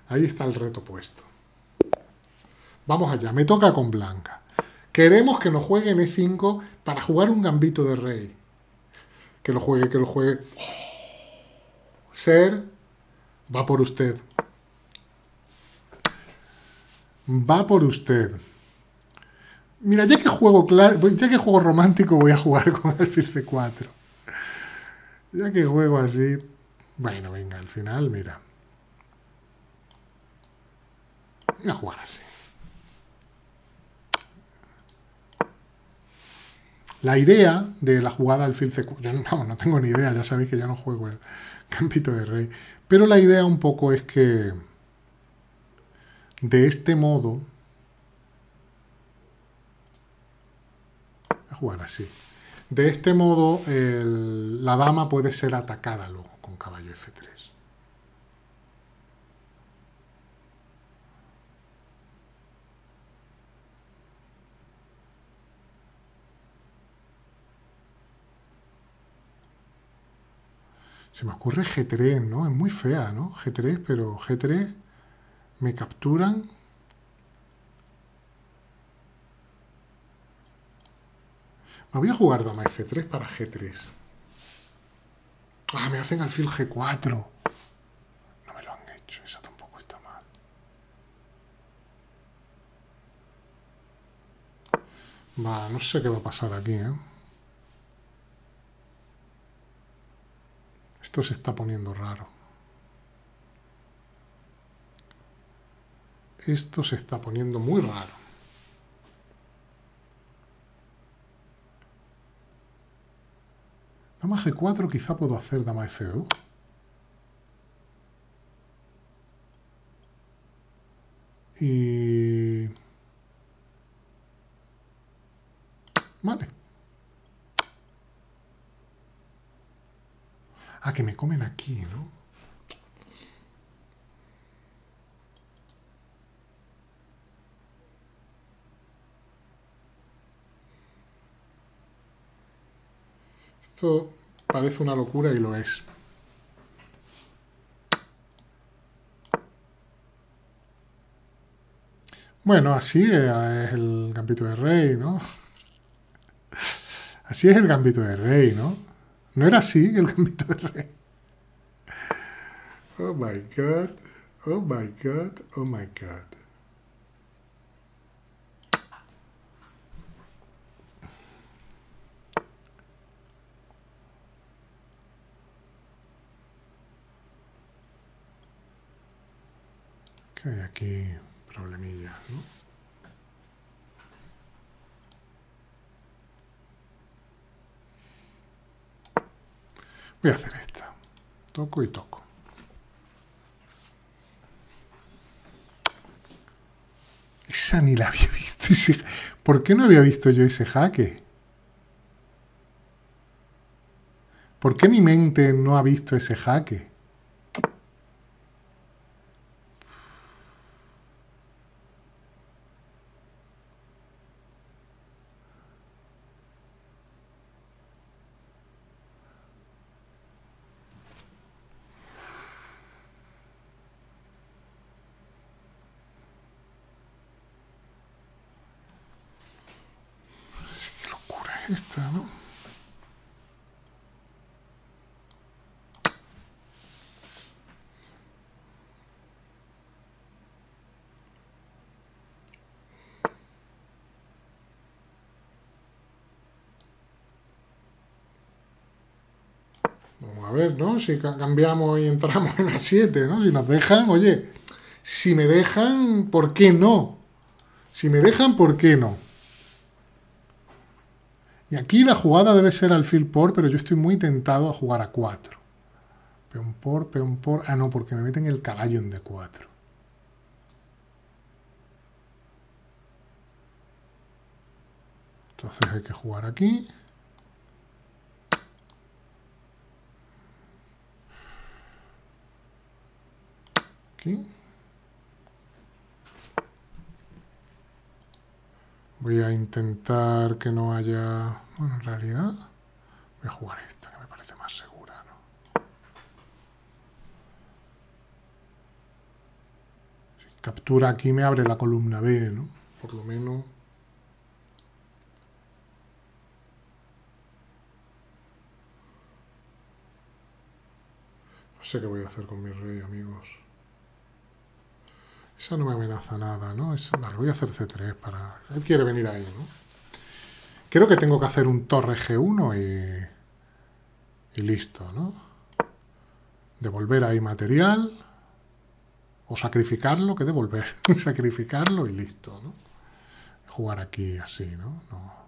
Ahí está el reto puesto. Vamos allá, me toca con blanca. Queremos que nos juegue en E5 para jugar un gambito de rey. Que lo juegue, que lo juegue. Ser, va por usted. Va por usted. Mira, ya que juego romántico, voy a jugar con alfil C4. Ya que juego así... Bueno, venga, al final, mira. Voy a jugar así. La idea de la jugada alfil C4... Yo no tengo ni idea, ya sabéis que yo no juego el gambito de rey. Pero la idea un poco es que... De este modo... Voy a jugar así. De este modo, la dama puede ser atacada luego con caballo F3. Se me ocurre G3, ¿no? Es muy fea, ¿no? G3, pero G3 me capturan. Me voy a jugar dama F3 para G3. Ah, me hacen alfil G4. No me lo han hecho, eso tampoco está mal. Va, no sé qué va a pasar aquí, ¿eh? Esto se está poniendo raro. Esto se está poniendo muy raro. Dama G4 quizá puedo hacer dama F2. Y... Vale. Ah, que me comen aquí, ¿no? Esto parece una locura y lo es. Bueno, así es el gambito de rey, ¿no? Así es el gambito de rey, ¿no? ¿No era así el gambito de rey? Oh my god, oh my god, oh my god. Que hay aquí problemillas, ¿no? Voy a hacer esta. Toco y toco. Esa ni la había visto. ¿Por qué no había visto yo ese jaque? ¿Por qué mi mente no ha visto ese jaque? Qué locura es esta, ¿no? Vamos a ver, ¿no? Si cambiamos y entramos en A7, ¿no? Si nos dejan, oye, si me dejan, ¿por qué no? Si me dejan, ¿por qué no? Y aquí la jugada debe ser alfil por, pero yo estoy muy tentado a jugar a 4. Peón por, peón por... Ah, no, porque me meten el caballo en D4. Entonces hay que jugar aquí. Aquí. Voy a intentar que no haya... Bueno, en realidad voy a jugar esta, que me parece más segura, ¿no? Captura aquí me abre la columna B, ¿no? Por lo menos. No sé qué voy a hacer con mi rey, amigos. Esa no me amenaza nada, ¿no? Vale, voy a hacer C3 para... Él quiere venir ahí, ¿no? Creo que tengo que hacer un torre G1 y listo, ¿no? Devolver ahí material. O sacrificarlo, que devolver. Sacrificarlo y listo, ¿no? Jugar aquí así, ¿no? No.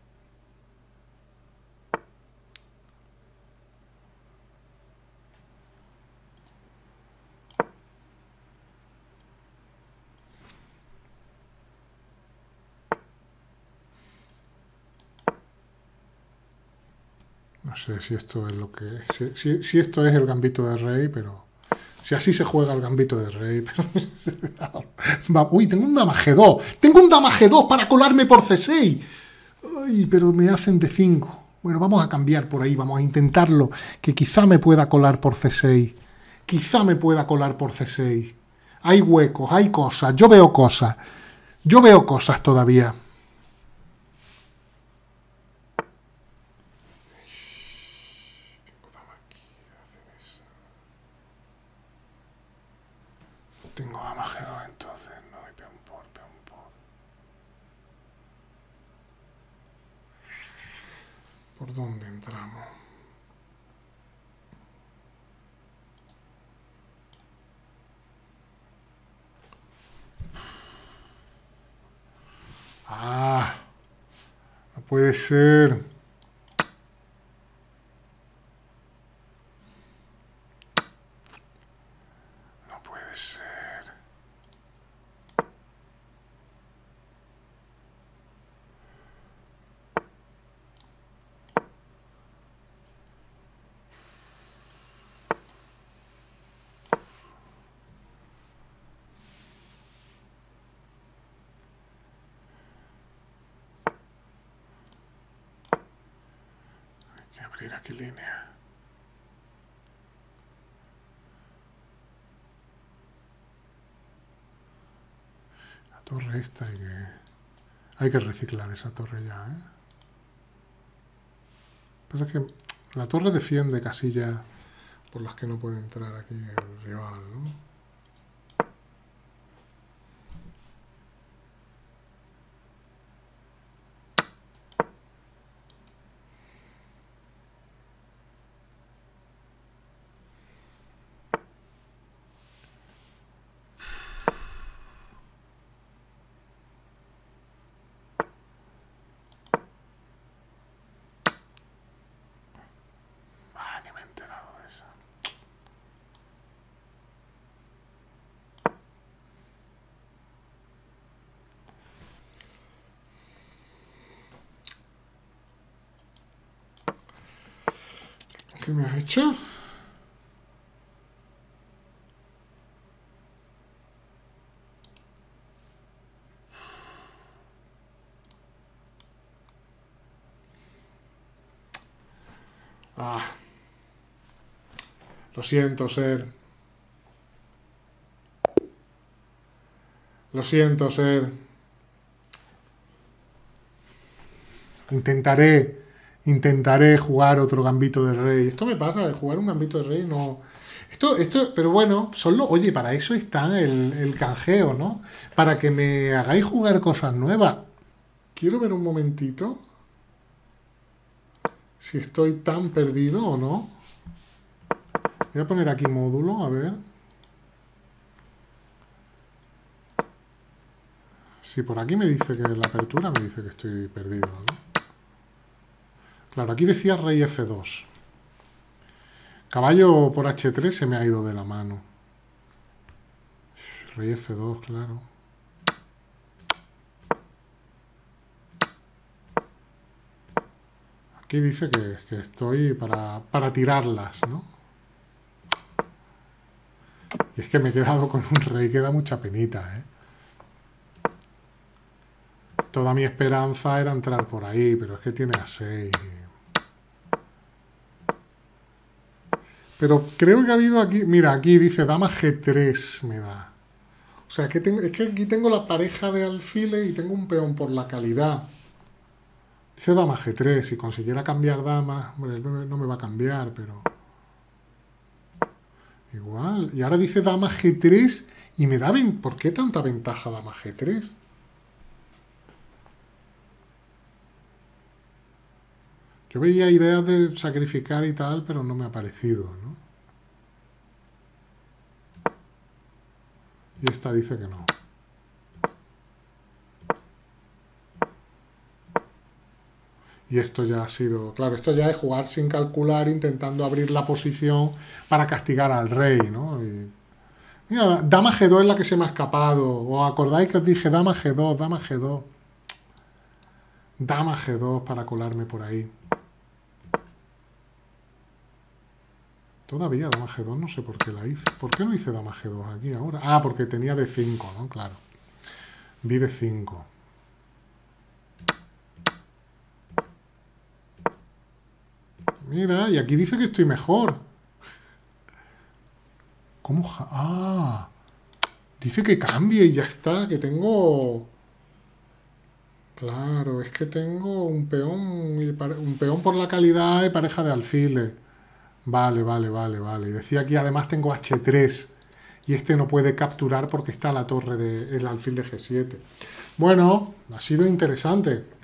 No sé si esto es lo que... Si esto es el gambito de rey, pero... Si así se juega el gambito de rey, pero... Uy, tengo un dama G2. ¡Tengo un dama G2 para colarme por C6! Uy, pero me hacen D5. Bueno, vamos a cambiar por ahí, vamos a intentarlo. Que quizá me pueda colar por C6. Quizá me pueda colar por C6. Hay huecos, hay cosas. Yo veo cosas. Yo veo cosas todavía. Tengo dama G2 entonces, no, y peón por. ¿Por dónde entramos? Ah, no puede ser. No puede ser. Hay que abrir aquí línea. La torre esta hay que reciclar esa torre ya, ¿eh? Pasa que la torre defiende casillas por las que no puede entrar aquí el rival, ¿no? Ah, ni me he enterado de eso. ¿Qué me has hecho? Ah, lo siento, Ser. Lo siento, Ser. Intentaré jugar otro gambito de rey. Esto me pasa, de jugar un gambito de rey no... pero bueno, oye, para eso está el canjeo, ¿no? Para que me hagáis jugar cosas nuevas. Quiero ver un momentito si estoy tan perdido o no. Voy a poner aquí módulo, a ver. Si por aquí me dice que la apertura me dice que estoy perdido, ¿no? Claro, aquí decía rey F2. Caballo por H3 se me ha ido de la mano. Rey F2, claro. Aquí dice que estoy para tirarlas, ¿no? Y es que me he quedado con un rey que da mucha penita, ¿eh? Toda mi esperanza era entrar por ahí, pero es que tiene a 6. Pero creo que ha habido aquí... Mira, aquí dice dama G3 me da. O sea, es que aquí tengo la pareja de alfiles y tengo un peón por la calidad. Dice dama G3, si consiguiera cambiar damas, hombre, no me va a cambiar, pero igual. Y ahora dice dama G3 y me da... ¿Por qué tanta ventaja dama G3? Yo veía ideas de sacrificar y tal, pero no me ha parecido, ¿no? Y esta dice que no. Y esto ya ha sido... Claro, esto ya es jugar sin calcular, intentando abrir la posición para castigar al rey, ¿no? Y, mira, dama G2 es la que se me ha escapado. ¿Os acordáis que os dije dama G2, dama G2? Dama G2 para colarme por ahí. Todavía dama G2, no sé por qué la hice. ¿Por qué no hice dama G2 aquí ahora? Ah, porque tenía D5, ¿no? Claro. Vi D5. Mira, y aquí dice que estoy mejor. ¿Cómo? Ah, dice que cambie y ya está, que tengo... Claro, es que tengo un peón por la calidad y pareja de alfiles. Vale, vale, vale, vale. Y decía aquí además tengo H3 y este no puede capturar porque está la torre del alfil de G7. Bueno, ha sido interesante.